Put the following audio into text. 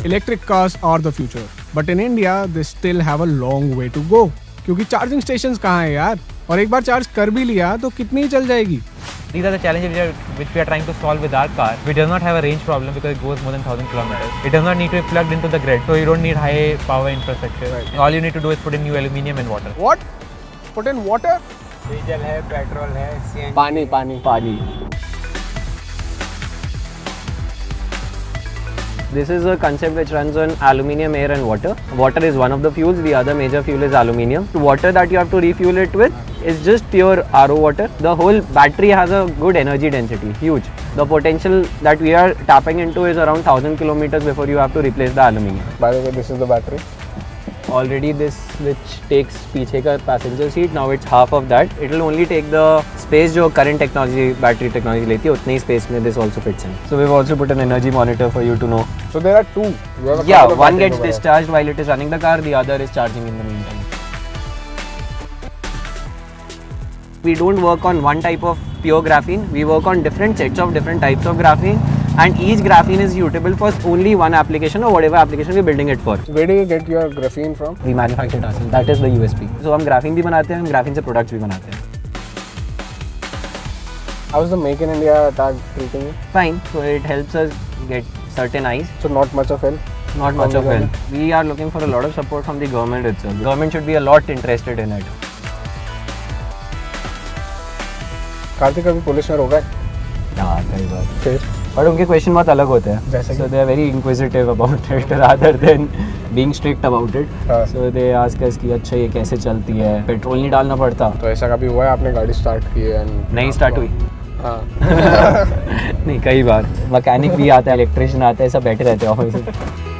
Electric cars are the future, but in India they still have a long way to go. क्योंकि charging stations कहाँ हैं यार? और एक बार चार्ज कर भी लिया तो कितनी चल जाएगी? These are the challenges which we are trying to solve with our car. We does not have a range problem because it goes more than 1000 kilometers. It does not need to be plugged into the grid, so you don't need high power infrastructure. Right. All you need to do is put in new aluminium and water. What? Put in water? Diesel है, petrol है, CNG पानी. This is a concept which runs on aluminium, air and water. Water is one of the fuels, the other major fuel is aluminium. Water that you have to refuel it with is just pure RO water. The whole battery has a good energy density, huge. The potential that we are tapping into is around 1000 kilometers before you have to replace the aluminium. By the way, this is the battery. Already this which takes पीछे का passenger seat, now it's half of that. It will only take the space जो current technology, battery technology लेती है, उतने ही space में this also fits in. So we've also put an energy monitor for you to know. So there are two. Yeah, one gets discharged while it is running the car, the other is charging in the meantime. We don't work on one type of pure graphene. We work on different sets of different types of graphene, and each graphene is suitable for only one application or whatever application we're building it for. Where do you get your graphene from? We manufacture it ourselves. That is the USP. So हम graphene भी बनाते हैं, हम graphene से products भी बनाते हैं. How is the Make in India tag treating you? Fine. So it helps us get certain eyes. So not much of help? Not much of help. We are looking for a lot of support from the government itself. The government should be a lot interested in it. Kartik कभी police में रोका है? हाँ, कई बार. फिर? But उनके question बहुत अलग होते हैं. So they are very inquisitive about it rather than being strict about it. So they ask us कि अच्छा ये कैसे चलती है? पेट्रोल नहीं डालना पड़ता. तो ऐसा कभी हुआ है आपने गाड़ी स्टार्ट की है? नहीं स्टार्ट हुई. हाँ. नहीं, कई बार मैकेनिक भी आता है, इलेक्ट्रिशियन आता है, सब बैठे रहते हैं ऑफिस में.